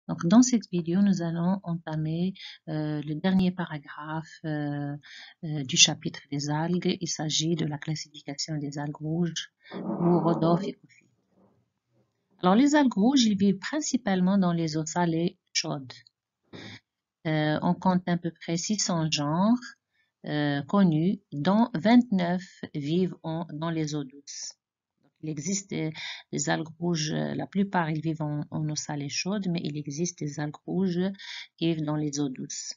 Donc, dans cette vidéo, nous allons entamer le dernier paragraphe du chapitre des algues. Il s'agit de la classification des algues rouges ou rhodophycophytes. Alors, les algues rouges, ils vivent principalement dans les eaux salées chaudes. On compte à peu près 600 genres connus, dont 29 vivent dans les eaux douces. Il existe des algues rouges, la plupart ils vivent en eau salée chaude, mais il existe des algues rouges qui vivent dans les eaux douces.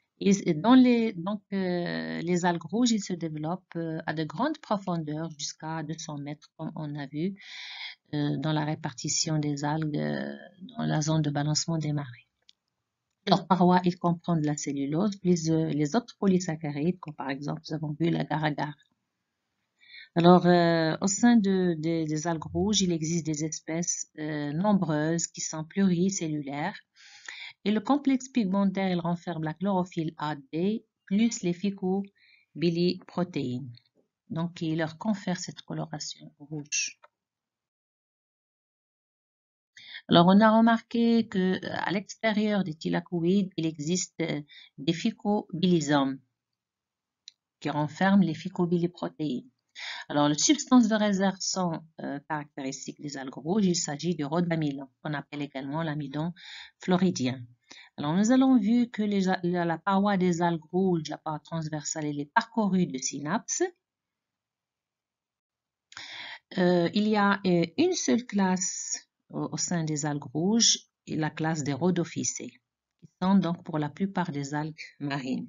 Les algues rouges, ils se développent à de grandes profondeurs, jusqu'à 200 mètres, comme on a vu dans la répartition des algues dans la zone de balancement des marées. Leurs parois, ils comprennent de la cellulose, plus les autres polysaccharides, comme par exemple, nous avons vu l'agar-agar. Alors, au sein des algues rouges, il existe des espèces nombreuses qui sont pluricellulaires. Et le complexe pigmentaire, il renferme la chlorophylle A, B, plus les phycobiliprotéines. Donc, il leur confère cette coloration rouge. Alors, on a remarqué que à l'extérieur des thylakoïdes, il existe des phycobilisomes qui renferment les phycobiliprotéines. Alors, les substances de réserve sont caractéristiques des algues rouges. Il s'agit du rhodamidon, qu'on appelle également l'amidon floridien. Alors, nous allons vu que la paroi des algues rouges, la paroi transversale, elle est parcourue de synapses. Il y a une seule classe au sein des algues rouges, et la classe des rhodophycées, qui sont donc pour la plupart des algues marines.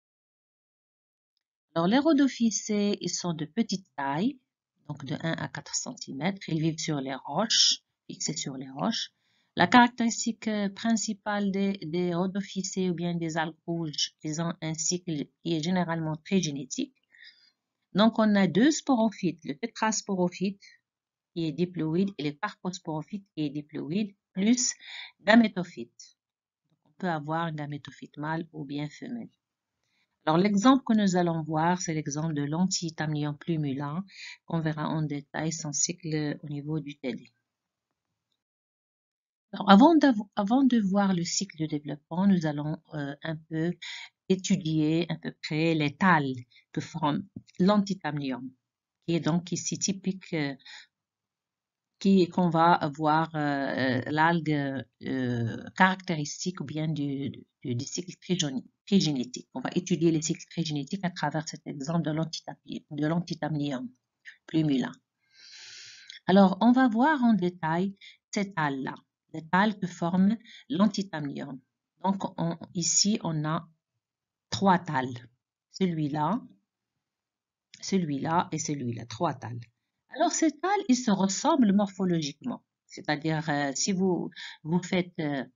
Alors, les rhodophycées, ils sont de petite taille, donc de 1 à 4 cm. Ils vivent sur les roches, fixés sur les roches. La caractéristique principale des rhodophycées ou bien des algues rouges, ils ont un cycle qui est généralement très génétique. Donc, on a deux sporophytes, le tétrasporophyte qui est diploïde et le carposporophyte qui est diploïde, plus gamétophyte. On peut avoir un gamétophyte mâle ou bien femelle. Alors, l'exemple que nous allons voir, c'est l'exemple de l'Antitamnion plumulin, qu'on verra en détail son cycle au niveau du TD. Alors, avant de voir le cycle de développement, nous allons un peu étudier à peu près les thalles que forme l'Antitamnion, qui est donc ici typique, qu'on va avoir l'algue caractéristique ou bien du cycle trigénétique. On va étudier les cycles trigénétiques à travers cet exemple de l'Antitamnium plumulin. Alors, on va voir en détail ces thalles-là, les thalles que forme l'Antitamnium. Donc, ici, on a trois thalles. Celui-là et celui-là, trois thalles. Alors, ces thalles, ils se ressemblent morphologiquement. C'est-à-dire, si vous faites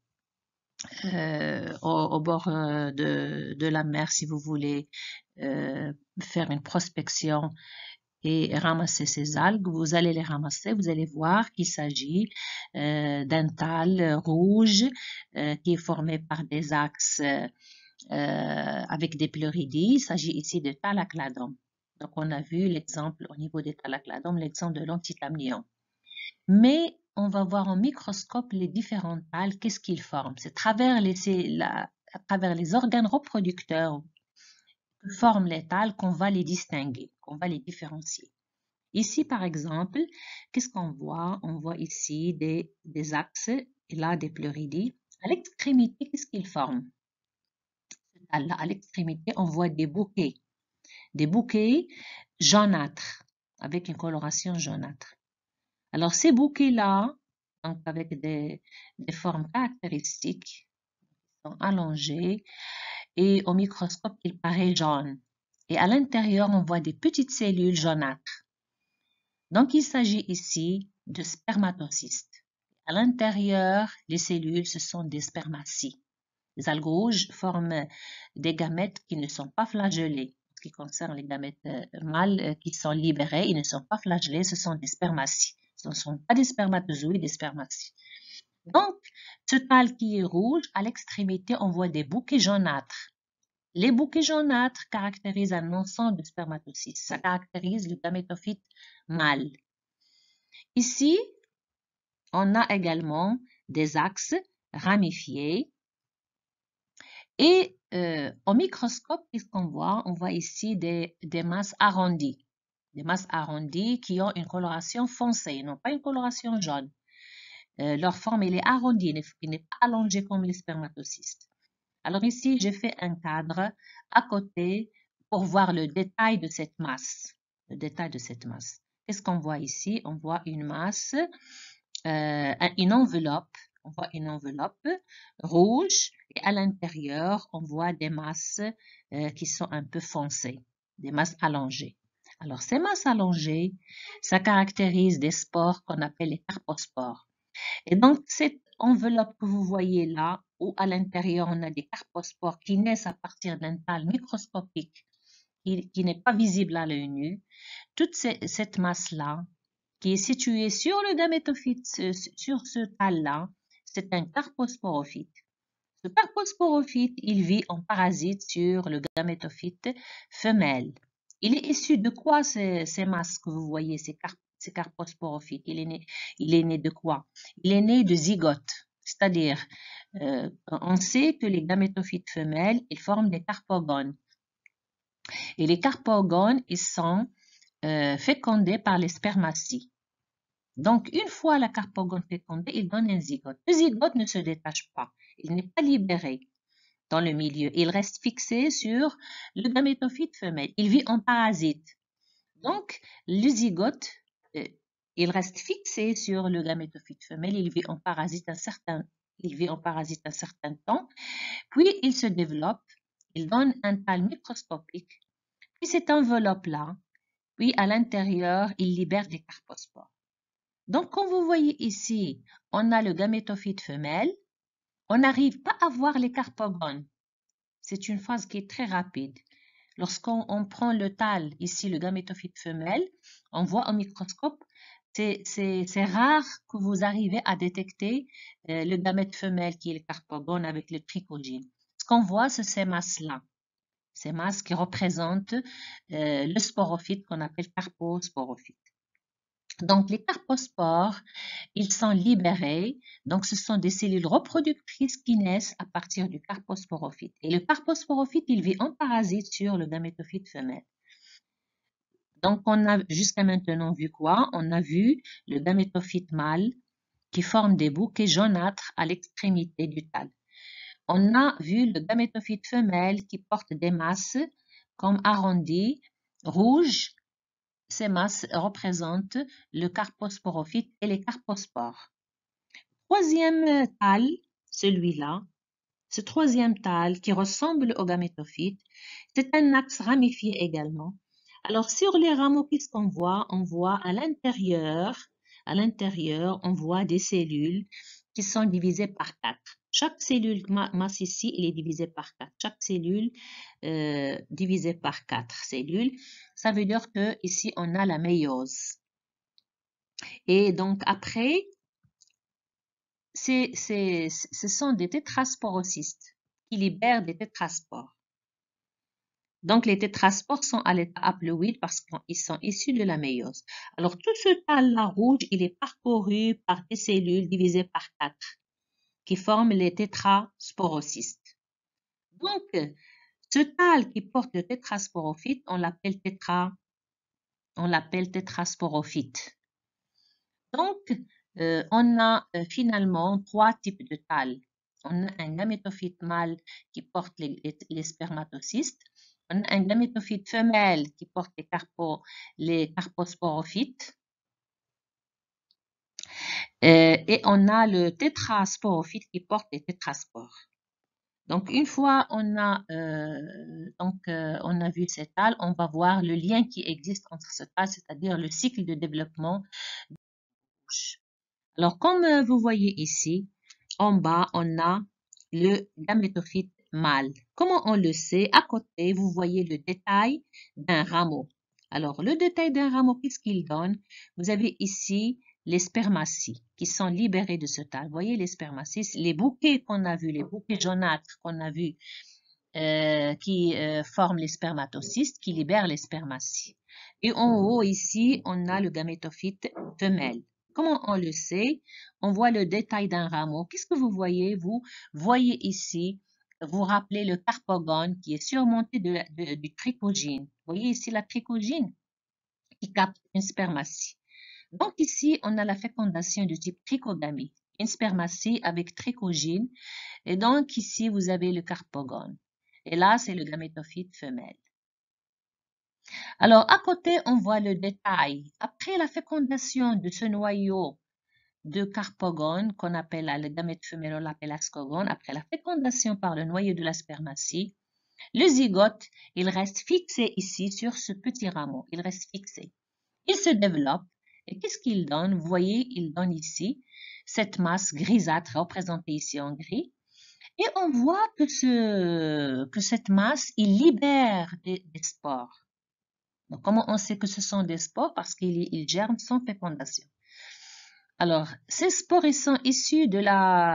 au bord de la mer, si vous voulez faire une prospection et ramasser ces algues, vous allez les ramasser, vous allez voir qu'il s'agit d'un thale rouge qui est formé par des axes avec des pleuridis. Il s'agit ici de thalacladome. Donc, on a vu l'exemple au niveau des thalacladomes, l'exemple de l'Antitamnion. Mais on va voir en microscope les différents thales, qu'est-ce qu'ils forment. C'est à travers les organes reproducteurs que forment les thales qu'on va les distinguer, qu'on va les différencier. Ici, par exemple, qu'est-ce qu'on voit? On voit ici des axes et là des pleuridis. À l'extrémité, qu'est-ce qu'ils forment? À l'extrémité, on voit des bouquets jaunâtres, avec une coloration jaunâtre. Alors, ces bouquets-là, donc avec des formes caractéristiques, sont allongés et au microscope, il paraît jaune. Et à l'intérieur, on voit des petites cellules jaunâtres. Donc, il s'agit ici de spermatocystes. À l'intérieur, les cellules, ce sont des spermaties. Les algues rouges forment des gamètes qui ne sont pas flagellées. En ce qui concerne les gamètes mâles qui sont libérés, ils ne sont pas flagellés, ce sont des spermaties. Ce ne sont pas des spermatozoïdes, des spermaties. Donc, ce thale qui est rouge, à l'extrémité, on voit des bouquets jaunâtres. Les bouquets jaunâtres caractérisent un ensemble de spermatocystes. Ça caractérise le gamétophyte mâle. Ici, on a également des axes ramifiées. Et au microscope, qu'est-ce qu'on voit? On voit ici des masses arrondies. Des masses arrondies qui ont une coloration foncée, non pas une coloration jaune. Leur forme, elle est arrondie, elle n'est pas allongée comme les spermatocystes. Alors ici, j'ai fait un cadre à côté pour voir le détail de cette masse. Le détail de cette masse. Qu'est-ce qu'on voit ici? On voit une masse, une enveloppe. On voit une enveloppe rouge et à l'intérieur, on voit des masses qui sont un peu foncées, des masses allongées. Alors, ces masses allongées, ça caractérise des spores qu'on appelle les carpospores. Et donc, cette enveloppe que vous voyez là, où à l'intérieur, on a des carpospores qui naissent à partir d'un thalle microscopique qui n'est pas visible à l'œil nu, toute cette masse-là, qui est située sur le gamétophyte, sur ce thalle-là, c'est un carposporophyte. Ce carposporophyte, il vit en parasite sur le gamétophyte femelle. Il est issu de quoi ces masses que vous voyez, ces carposporophytes? Il est né de quoi? Il est né de zygotes. C'est-à-dire, on sait que les gamétophytes femelles, ils forment des carpogones. Et les carpogones, ils sont fécondés par les spermaties. Donc, une fois la carpogone fécondée, il donne un zygote. Le zygote ne se détache pas. Il n'est pas libéré dans le milieu. Il reste fixé sur le gamétophyte femelle. Il vit en parasite. Donc, le zygote, il reste fixé sur le gamétophyte femelle. Il vit en parasite un certain temps. Puis, il se développe. Il donne un thalle microscopique. Puis, cette enveloppe-là, puis à l'intérieur, il libère des carpospores. Donc, comme vous voyez ici, on a le gamétophyte femelle. On n'arrive pas à voir les carpogones. C'est une phase qui est très rapide. Lorsqu'on prend le thalle, ici le gamétophyte femelle, on voit au microscope, c'est rare que vous arrivez à détecter le gamète femelle qui est le carpogone avec le trichogyne. Ce qu'on voit, c'est ces masses-là. Ces masses qui représentent le sporophyte qu'on appelle carposporophyte. Donc, les carpospores, ils sont libérés. Donc, ce sont des cellules reproductrices qui naissent à partir du carposporophyte. Et le carposporophyte, il vit en parasite sur le gamétophyte femelle. Donc, on a jusqu'à maintenant vu quoi? On a vu le gamétophyte mâle qui forme des bouquets jaunâtres à l'extrémité du thalle. On a vu le gamétophyte femelle qui porte des masses comme arrondies, rouges. Ces masses représentent le carposporophyte et les carpospores. Troisième thalle, celui-là, ce troisième thalle qui ressemble au gamétophyte, c'est un axe ramifié également. Alors, sur les rameaux, qu'est-ce qu'on voit? On voit à l'intérieur, on voit des cellules qui sont divisées par 4. Chaque cellule masse ici, elle est divisée par 4. Chaque cellule divisée par 4 cellules. Ça veut dire que ici on a la méiose. Et donc après, ce sont des tétrasporocystes qui libèrent des tétraspores. Donc les tétraspores sont à l'état haploïde parce qu'ils sont issus de la méiose. Alors tout ce thalle-là rouge, il est parcouru par des cellules divisées par 4 qui forment les tétrasporocystes. Donc ce thalle qui porte le tétrasporophyte, on l'appelle tétrasporophyte. Donc, on a finalement 3 types de thalles. On a un gamétophyte mâle qui porte les spermatocystes. On a un gamétophyte femelle qui porte les carposporophytes. Et on a le tétrasporophyte qui porte les tétraspores. Donc, une fois on a vu ces thalles, on va voir le lien qui existe entre ces thalles, c'est-à-dire le cycle de développement. Alors, comme vous voyez ici, en bas, on a le gamétophyte mâle. Comment on le sait? À côté, vous voyez le détail d'un rameau. Alors, le détail d'un rameau, qu'est-ce qu'il donne? Vous avez ici les spermaties qui sont libérées de ce thalle. Vous voyez les spermaties, les bouquets qu'on a vus, les bouquets jaunâtres qu'on a vus, qui forment les spermatocystes, qui libèrent les spermaties. Et en haut, ici, on a le gamétophyte femelle. Comment on le sait? On voit le détail d'un rameau. Qu'est-ce que vous voyez? Vous voyez ici, vous rappelez le carpogone qui est surmonté du trichogyne. Vous voyez ici la trichogyne qui capte une spermatie. Donc ici, on a la fécondation du type trichogamie, une spermatie avec trichogyne. Et donc ici, vous avez le carpogone. Et là, c'est le gamétophyte femelle. Alors, à côté, on voit le détail. Après la fécondation de ce noyau de carpogone, qu'on appelle le gamète femelle, on l'appelle ascogone, après la fécondation par le noyau de la spermatie, le zygote, il reste fixé ici sur ce petit rameau. Il reste fixé. Il se développe. Et qu'est-ce qu'il donne? Vous voyez, il donne ici cette masse grisâtre représentée ici en gris. Et on voit que cette masse, il libère des spores. Donc, comment on sait que ce sont des spores? Parce qu'ils germent sans fécondation. Alors, ces spores, ils sont issus de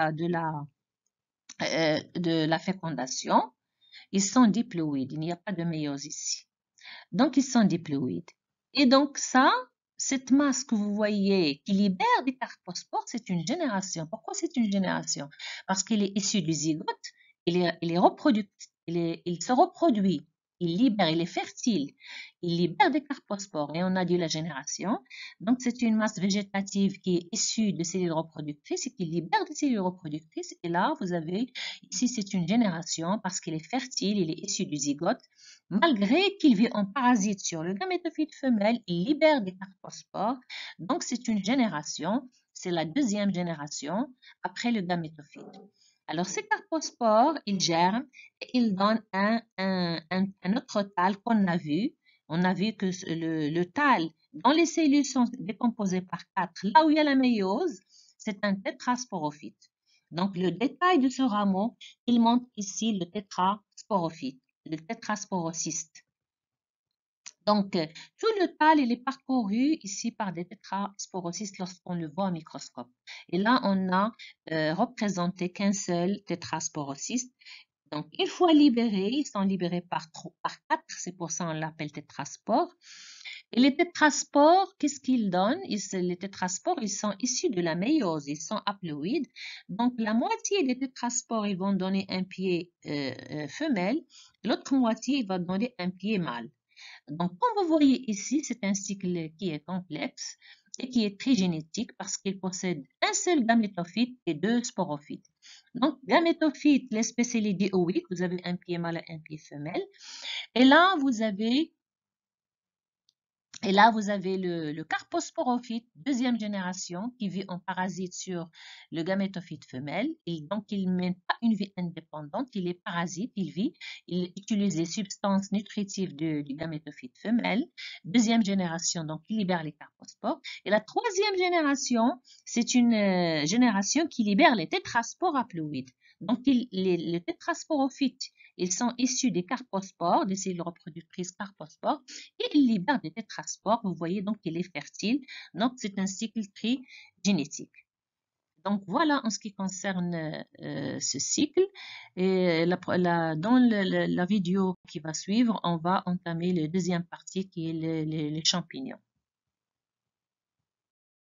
la fécondation. Ils sont diploïdes. Il n'y a pas de méiose ici. Donc, ils sont diploïdes. Et donc, cette masse que vous voyez qui libère des carpospores, c'est une génération. Pourquoi c'est une génération? Parce qu'il est issu du zygote, il se reproduit, il libère, il est fertile, il libère des carpospores et on a dit la génération. Donc, c'est une masse végétative qui est issue de cellules reproductrices et qui libère des cellules reproductrices. Et là, vous avez, ici, c'est une génération parce qu'il est fertile, il est issu du zygote. Malgré qu'il vit en parasite sur le gamétophyte femelle, il libère des carpospores. Donc, c'est une génération. C'est la deuxième génération après le gamétophyte. Alors, ces carpospores, ils germent et ils donnent un autre thalle qu'on a vu. On a vu que le thalle, dont les cellules sont décomposées par 4, là où il y a la méiose, c'est un tétrasporophyte. Donc, le détail de ce rameau, il montre ici le tétrasporophyte, le tétrasporocyste. Donc, tout le thalle, il est parcouru ici par des tétrasporocystes lorsqu'on le voit au microscope. Et là, on a représenté qu'un seul tétrasporocyste. Donc, une fois libérés, ils sont libérés par 4, c'est pour ça qu'on l'appelle tétraspore. Et les tétraspores, qu'est-ce qu'ils donnent? Les tétraspores, ils sont issus de la méiose, ils sont haploïdes. Donc, la moitié des tétraspores, ils vont donner un pied femelle, l'autre moitié, il va donner un pied mâle. Donc, comme vous voyez ici, c'est un cycle qui est complexe et qui est très génétique parce qu'il possède un seul gamétophyte et 2 sporophytes. Donc, gamétophyte, l'espèce est dioïque, vous avez un pied mâle et un pied femelle. Et là, vous avez le carposporophyte, deuxième génération, qui vit en parasite sur le gamétophyte femelle. Et donc, il ne mène pas une vie indépendante, il est parasite, il utilise les substances nutritives du gamétophyte femelle. Deuxième génération, donc, il libère les carpospores. Et la troisième génération, c'est une génération qui libère les tétraspores haploïdes. Donc, les tétrasporophytes, ils sont issus des carpospores, des cellules reproductrices carpospores, et ils libèrent des tétraspores. Vous voyez donc qu'il est fertile. Donc, c'est un cycle très génétique. Donc, voilà en ce qui concerne ce cycle. Et dans la vidéo qui va suivre, on va entamer la deuxième partie qui est les champignons.